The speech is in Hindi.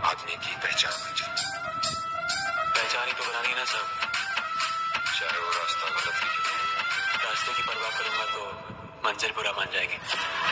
आदमी की पहचान बन जाए। पहचान ही तो बनानी है ना सब, चाहे वो रास्ता गलत ही क्यों। रास्ते की परवाह करूंगा तो मंजिल बुरा मान जाएगी।